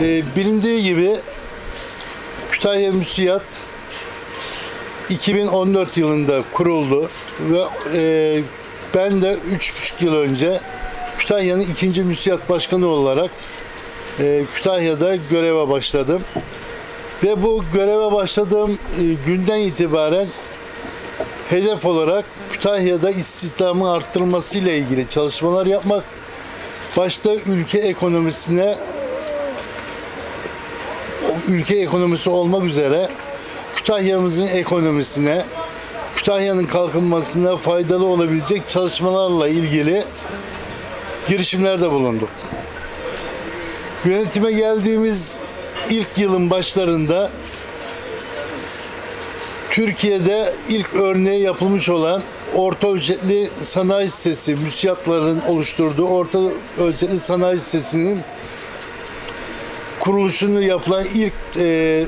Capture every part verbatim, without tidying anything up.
E, bilindiği gibi Kütahya Müsiyat iki bin on dört yılında kuruldu ve e, ben de üç buçuk yıl önce Kütahya'nın ikinci Müsiyat Başkanı olarak e, Kütahya'da göreve başladım. Ve bu göreve başladığım e, günden itibaren hedef olarak Kütahya'da istihdamın arttırılmasıyla ilgili çalışmalar yapmak, başta ülke ekonomisine, ülke ekonomisi olmak üzere Kütahya'mızın ekonomisine, Kütahya'nın kalkınmasına faydalı olabilecek çalışmalarla ilgili girişimlerde bulunduk. Yönetime geldiğimiz ilk yılın başlarında Türkiye'de ilk örneği yapılmış olan orta ölçekli sanayi sitesi, müsiyatların oluşturduğu orta ölçekli sanayi sitesinin kuruluşunu yapılan ilk e,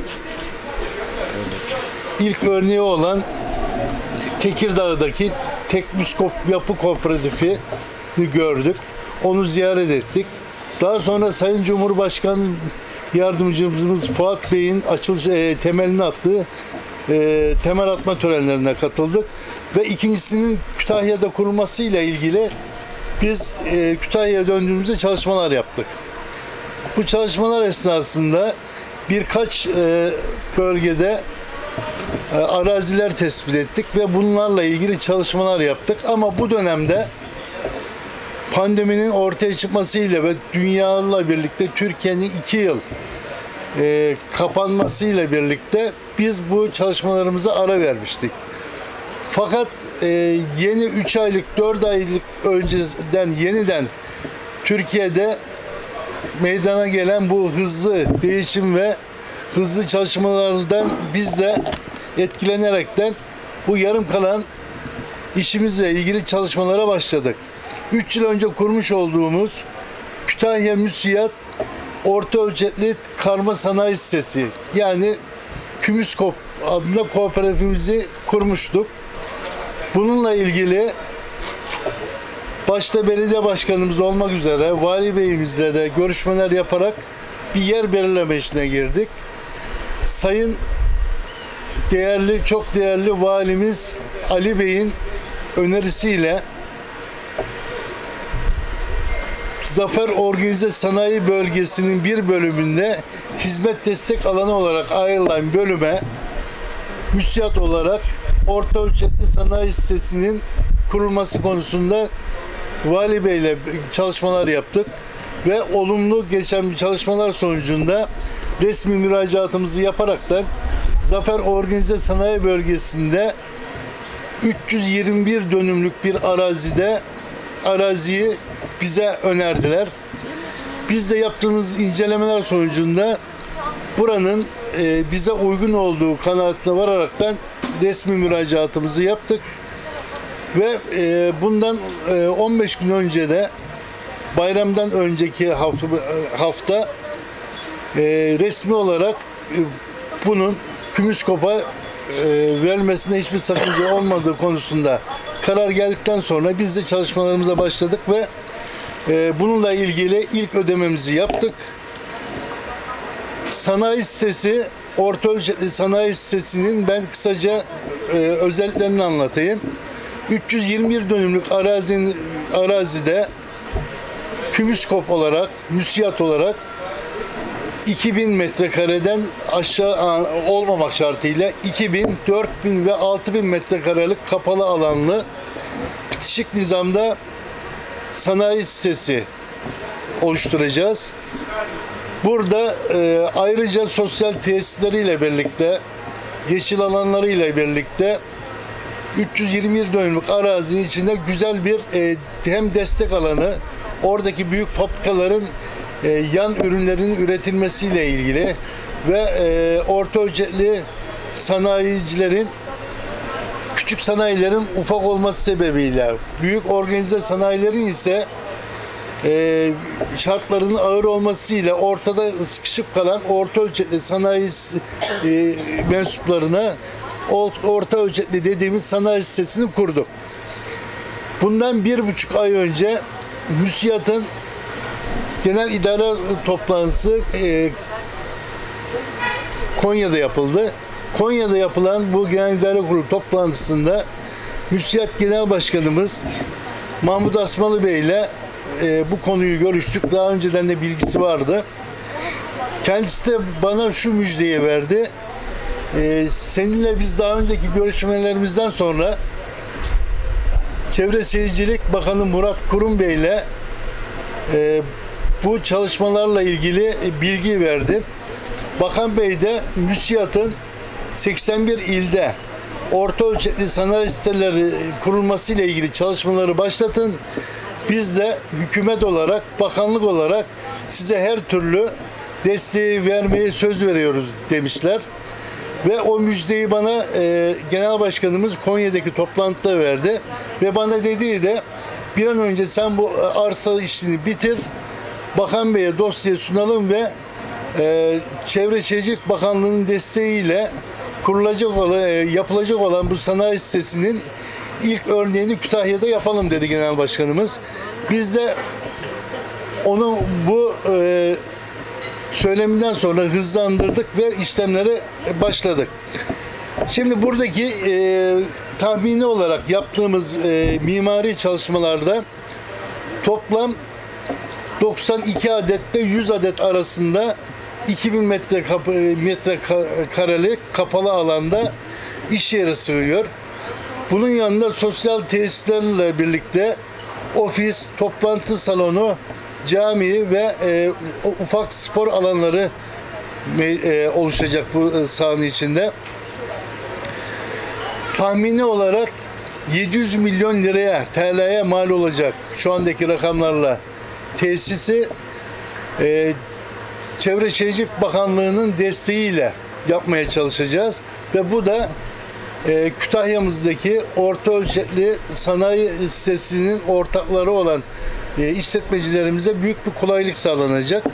ilk örneği olan Tekirdağ'daki Tekmüskop Yapı Kooperatifi'ni gördük. Onu ziyaret ettik. Daha sonra Sayın Cumhurbaşkanı Yardımcımız Fuat Bey'in açılış e, temelini attığı e, temel atma törenlerine katıldık. Ve ikincisinin Kütahya'da kurulmasıyla ilgili biz e, Kütahya'ya döndüğümüzde çalışmalar yaptık. Bu çalışmalar esnasında birkaç e, bölgede e, araziler tespit ettik ve bunlarla ilgili çalışmalar yaptık. Ama bu dönemde pandeminin ortaya çıkmasıyla ve dünyayla birlikte Türkiye'nin iki yıl e, kapanmasıyla birlikte biz bu çalışmalarımıza ara vermiştik. Fakat e, yeni üç aylık, dört aylık önceden yeniden Türkiye'de meydana gelen bu hızlı değişim ve hızlı çalışmalardan biz de etkilenerekten bu yarım kalan işimizle ilgili çalışmalara başladık. üç yıl önce kurmuş olduğumuz Kütahya Müsiyat Orta Ölçekli Karma Sanayi Sitesi, yani Kümüskop adında kooperatifimizi kurmuştuk. Bununla ilgili başta belediye başkanımız olmak üzere vali beyimizle de görüşmeler yaparak bir yer belirleme işine girdik. Sayın değerli, çok değerli valimiz Ali Bey'in önerisiyle Zafer Organize Sanayi Bölgesi'nin bir bölümünde hizmet destek alanı olarak ayrılan bölüme müsiyat olarak orta ölçekli sanayi sitesinin kurulması konusunda Vali Bey ile çalışmalar yaptık ve olumlu geçen çalışmalar sonucunda resmi müracaatımızı yaparaktan Zafer Organize Sanayi Bölgesi'nde üç yüz yirmi bir dönümlük bir arazide araziyi bize önerdiler. Biz de yaptığımız incelemeler sonucunda buranın e, bize uygun olduğu kanaatine vararaktan resmi müracaatımızı yaptık. Ve e, bundan e, on beş gün önce de bayramdan önceki hafta, hafta e, resmi olarak e, bunun Kümüskop'a e, verilmesine hiçbir sakınca olmadığı konusunda karar geldikten sonra biz de çalışmalarımıza başladık ve e, bununla ilgili ilk ödememizi yaptık. Sanayi sitesi, orta ölçekli sanayi sitesinin ben kısaca e, özelliklerini anlatayım. üç yüz yirmi bir dönümlük arazinin, arazide Kümüskop olarak, müsiyat olarak iki bin metrekareden aşağı olmamak şartıyla iki bin, dört bin ve altı bin metrekarelik kapalı alanlı bitişik nizamda sanayi sitesi oluşturacağız. Burada e, ayrıca sosyal tesisleriyle birlikte, yeşil alanlarıyla birlikte üç yüz yirmi bir dönümlük arazinin içinde güzel bir e, hem destek alanı, oradaki büyük fabrikaların e, yan ürünlerin üretilmesiyle ilgili ve e, orta ölçekli sanayicilerin, küçük sanayilerin ufak olması sebebiyle, büyük organize sanayilerin ise e, şartlarının ağır olmasıyla ortada sıkışıp kalan orta ölçekli sanayi e, mensuplarına orta ölçekli dediğimiz sanayi sitesini kurduk. Bundan bir buçuk ay önce müsiyatın Genel idare toplantısı e, Konya'da yapıldı. Konya'da yapılan bu Genel İdare Kurulu toplantısında MÜSİAD Genel Başkanımız Mahmut Asmalı Bey ile e, bu konuyu görüştük. Daha önceden de bilgisi vardı. Kendisi de bana şu müjdeyi verdi. E, seninle biz daha önceki görüşmelerimizden sonra Çevre Şehircilik Bakanı Murat Kurum Bey ile e, bu çalışmalarla ilgili bilgi verdi. Bakan Bey de MÜSİAD'ın seksen bir ilde orta ölçekli sanayi siteleri kurulması ile ilgili çalışmaları başlatın. Biz de hükümet olarak, bakanlık olarak size her türlü desteği vermeye söz veriyoruz demişler. Ve o müjdeyi bana e, Genel Başkanımız Konya'daki toplantıda verdi. Ve bana dediği de bir an önce sen bu arsa işini bitir, Bakan Bey'e dosyayı sunalım ve e, Çevre Şehircilik Bakanlığı'nın desteğiyle kurulacak olan, e, yapılacak olan bu sanayi sitesinin ilk örneğini Kütahya'da yapalım dedi Genel Başkanımız. Biz de onun bu e, söyleminden sonra hızlandırdık ve işlemlere başladık. Şimdi buradaki e, tahmini olarak yaptığımız e, mimari çalışmalarda toplam doksan iki adetle yüz adet arasında iki bin metre kap metrekarelik kapalı alanda iş yeri sığıyor. Bunun yanında sosyal tesislerle birlikte ofis, toplantı salonu, cami ve e, ufak spor alanları e, oluşacak bu e, sahanın içinde. Tahmini olarak yedi yüz milyon liraya, T L'ye mal olacak şu andaki rakamlarla tesisi e, Çevre Şehircilik Bakanlığı'nın desteğiyle yapmaya çalışacağız ve bu da e, Kütahya'mızdaki orta ölçekli sanayi sitesinin ortakları olan e, işletmecilerimize büyük bir kolaylık sağlanacak.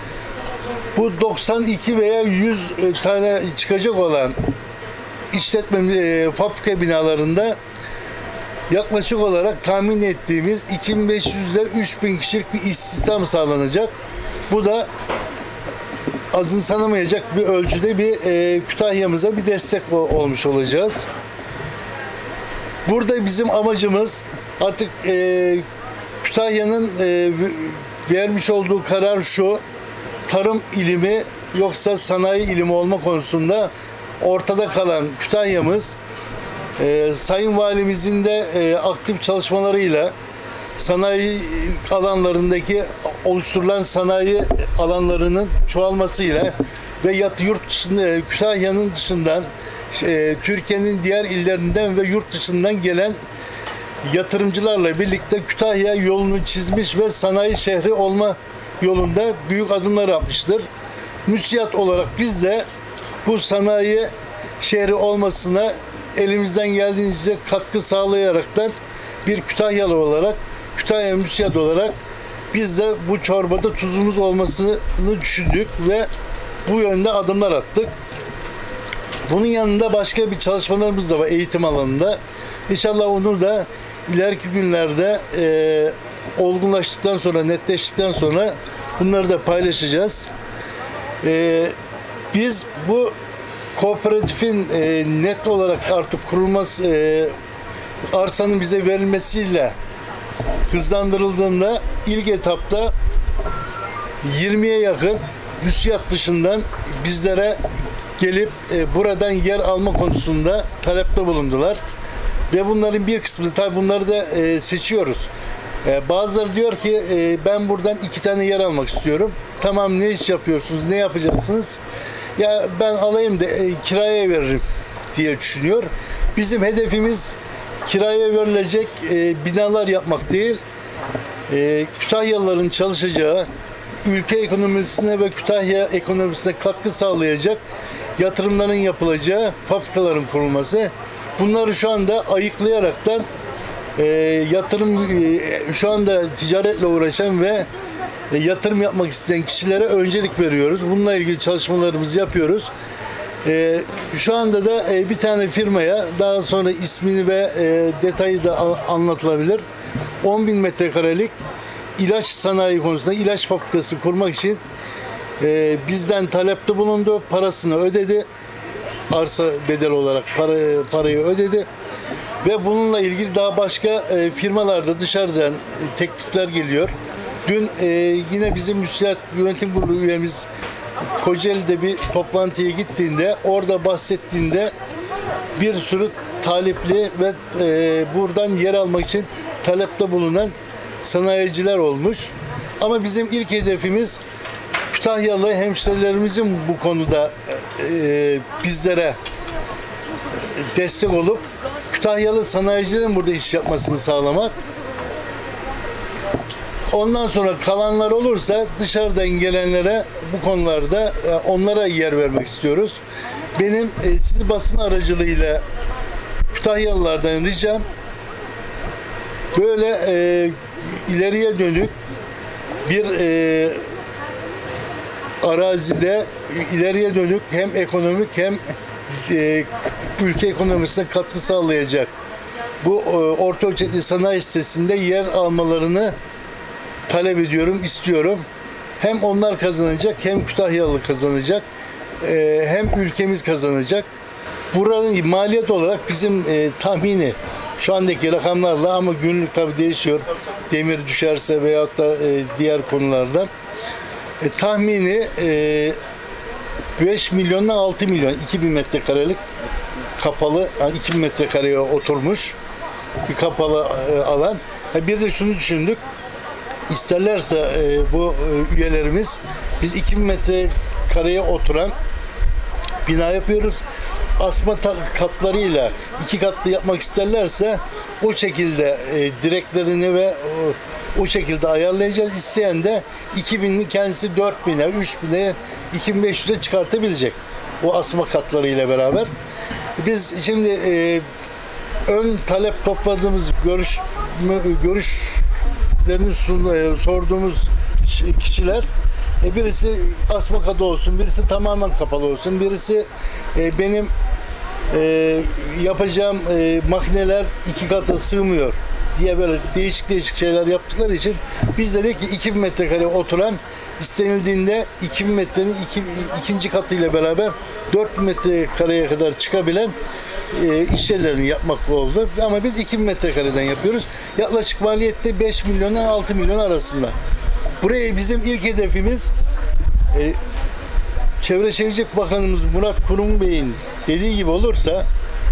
Bu doksan iki veya yüz tane çıkacak olan işletme e, fabrika binalarında yaklaşık olarak tahmin ettiğimiz iki bin beş yüz ile üç bin kişilik bir istihdam sağlanacak. Bu da azımsanamayacak bir ölçüde bir e, Kütahya'mıza bir destek olmuş olacağız. Burada bizim amacımız artık e, Kütahya'nın e, vermiş olduğu karar şu: tarım ilimi yoksa sanayi ilimi olma konusunda ortada kalan Kütahya'mız e, Sayın Valimizin de e, aktif çalışmalarıyla sanayi alanlarındaki oluşturulan sanayi alanlarının çoğalmasıyla ve yat yurt dışında Kütahya'nın dışından e, Türkiye'nin diğer illerinden ve yurt dışından gelen yatırımcılarla birlikte Kütahya yolunu çizmiş ve sanayi şehri olma yolunda büyük adımlar atmıştır. MÜSİAD olarak biz de bu sanayi şehri olmasına elimizden geldiğince katkı sağlayaraktan bir Kütahyalı olarak, Kütahya MÜSİAD olarak biz de bu çorbada tuzumuz olmasını düşündük ve bu yönde adımlar attık. Bunun yanında başka bir çalışmalarımız da var eğitim alanında. İnşallah onu da ileriki günlerde e, olgunlaştıktan sonra, netleştikten sonra bunları da paylaşacağız. E, biz bu kooperatifin e, net olarak artık kurulması, e, arsanın bize verilmesiyle hızlandırıldığında ilk etapta yirmiye yakın MÜSİAD dışından bizlere gelip e, buradan yer alma konusunda talepte bulundular. Ve bunların bir kısmı, tabi bunları da e, seçiyoruz. E, bazıları diyor ki e, ben buradan iki tane yer almak istiyorum. Tamam, ne iş yapıyorsunuz, ne yapacaksınız? Ya ben alayım da e, kiraya veririm diye düşünüyor. Bizim hedefimiz kiraya verilecek e, binalar yapmak değil, e, Kütahyalıların çalışacağı, ülke ekonomisine ve Kütahya ekonomisine katkı sağlayacak yatırımların yapılacağı fabrikaların kurulması. Bunları şu anda ayıklayaraktan e, yatırım e, şu anda ticaretle uğraşan ve e, yatırım yapmak isteyen kişilere öncelik veriyoruz. Bununla ilgili çalışmalarımızı yapıyoruz. E, şu anda da e, bir tane firmaya, daha sonra ismini ve e, detayı da anlatılabilir, on bin metrekarelik ilaç sanayi konusunda ilaç fabrikası kurmak için e, bizden talepte bulundu. Parasını ödedi. Arsa bedel olarak para, parayı ödedi. Ve bununla ilgili daha başka e, firmalarda dışarıdan e, teklifler geliyor. Dün e, yine bizim müsait yönetim kurulu üyemiz Kocaeli'de bir toplantıya gittiğinde, orada bahsettiğinde bir sürü talipli ve e, buradan yer almak için talepte bulunan sanayiciler olmuş. Ama bizim ilk hedefimiz Kütahyalı hemşerilerimizin bu konuda e, bizlere destek olup Kütahyalı sanayicilerin burada iş yapmasını sağlamak. Ondan sonra kalanlar olursa dışarıdan gelenlere bu konularda e, onlara yer vermek istiyoruz. Benim e, sizi basın aracılığıyla Kütahyalılardan ricam böyle e, ileriye dönük bir e, arazide ileriye dönük hem ekonomik hem e, ülke ekonomisine katkı sağlayacak bu e, orta ölçekli sanayi sitesinde yer almalarını talep ediyorum, istiyorum. Hem onlar kazanacak, hem Kütahyalı kazanacak, e, hem ülkemiz kazanacak. Buranın maliyet olarak bizim e, tahmini şu andaki rakamlarla, ama günlük tabii değişiyor. Demir düşerse veyahut da e, diğer konularda. E, tahmini e, beş milyonla altı milyon, iki bin metrekarelik kapalı, yani iki bin metrekareye oturmuş bir kapalı e, alan. Ha, bir de şunu düşündük. İsterlerse e, bu e, üyelerimiz, biz iki bin metrekareye oturan bina yapıyoruz. Asma katlarıyla iki katlı yapmak isterlerse o şekilde e, direklerini ve o, o şekilde ayarlayacağız. İsteyen de iki binli kendisi dört bine, üç bine, iki bin beş yüze çıkartabilecek o asma katlarıyla beraber. Biz şimdi e, ön talep topladığımız görüş görüşlerini sun, sorduğumuz kişiler, e, birisi asma katı olsun, birisi tamamen kapalı olsun, birisi e, benim e, yapacağım e, makineler iki kata sığmıyor diye böyle değişik değişik şeyler yaptıkları için biz dedik ki iki bin metrekare oturan, istenildiğinde iki bin metrenin iki, ikinci katıyla beraber dört bin metrekareye kadar çıkabilen e, iş yerlerini yapmak oldu. Ama biz iki bin metrekareden yapıyoruz. Yaklaşık maliyette beş milyonla altı milyon arasında. Buraya bizim ilk hedefimiz e, Çevre Şehircilik Bakanımız Murat Kurum Bey'in dediği gibi olursa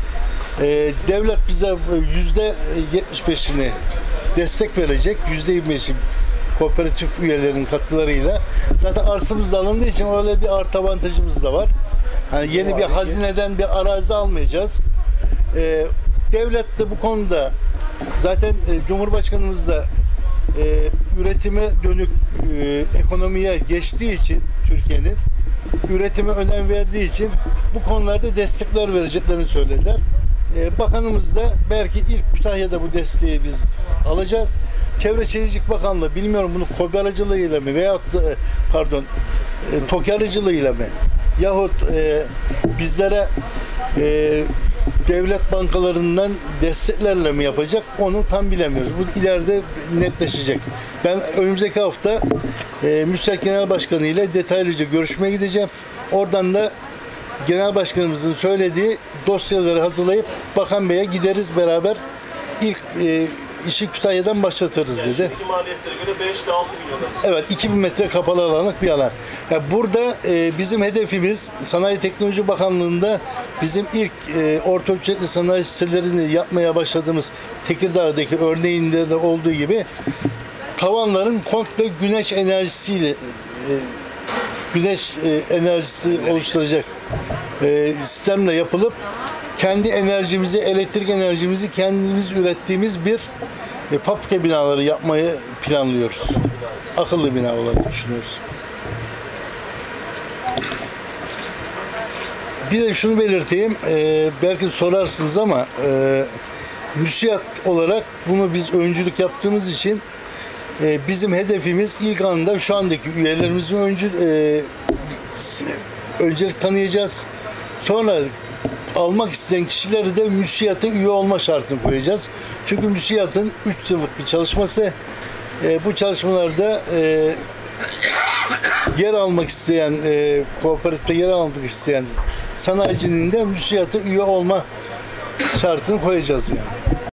e, devlet bize yüzde yetmiş beşini destek verecek. Yüzde yirmi beşi kooperatif üyelerinin katkılarıyla. Zaten arsamız da alındığı için öyle bir artı avantajımız da var. Yani yeni bir hazineden bir arazi almayacağız. E, devlet de bu konuda zaten e, Cumhurbaşkanımız da e, üretime dönük e, ekonomiye geçtiği için, Türkiye'nin üretime önem verdiği için bu konularda destekler vereceklerini söylediler. E, bakanımız da belki ilk Kütahya'da bu desteği biz alacağız. Çevre Şehircilik Bakanlığı, bilmiyorum bunu KOBİ aracılığıyla mı veyahut da, pardon e, TOKİ aracılığıyla mı yahut e, bizlere e, devlet bankalarından desteklerle mi yapacak, onu tam bilemiyoruz. Bu ileride netleşecek. Ben önümüzdeki hafta e, Müsait Genel Başkanı ile detaylıca görüşmeye gideceğim. Oradan da Genel Başkanımızın söylediği dosyaları hazırlayıp Bakan Bey'e gideriz beraber, ilk e, işi Kütahya'dan başlatırız dedi. Şimdiki maliyetlere göre beş ile altı milyon. Evet, iki bin metre kapalı alanlık bir alan. Yani burada e, bizim hedefimiz Sanayi Teknoloji Bakanlığı'nda bizim ilk e, orta ölçekli sanayi sitelerini yapmaya başladığımız Tekirdağ'daki örneğinde de olduğu gibi tavanların komple güneş enerjisiyle e, güneş e, enerjisi oluşturacak e, sistemle yapılıp kendi enerjimizi, elektrik enerjimizi kendimiz ürettiğimiz bir e, fabrika binaları yapmayı planlıyoruz. Akıllı bina olarak düşünüyoruz. Bir de şunu belirteyim, e, belki sorarsınız ama e, müsiyat olarak bunu biz öncülük yaptığımız için e, bizim hedefimiz ilk anda şu andaki üyelerimizin öncü, e, öncelik tanıyacağız. Sonra almak isteyen kişileri de müsiyata üye olma şartını koyacağız. Çünkü müsiyatın üç yıllık bir çalışması, E, bu çalışmalarda e, yer almak isteyen, e, kooperatifte yer almak isteyen sanayicinin de müsiyata üye olma şartını koyacağız yani.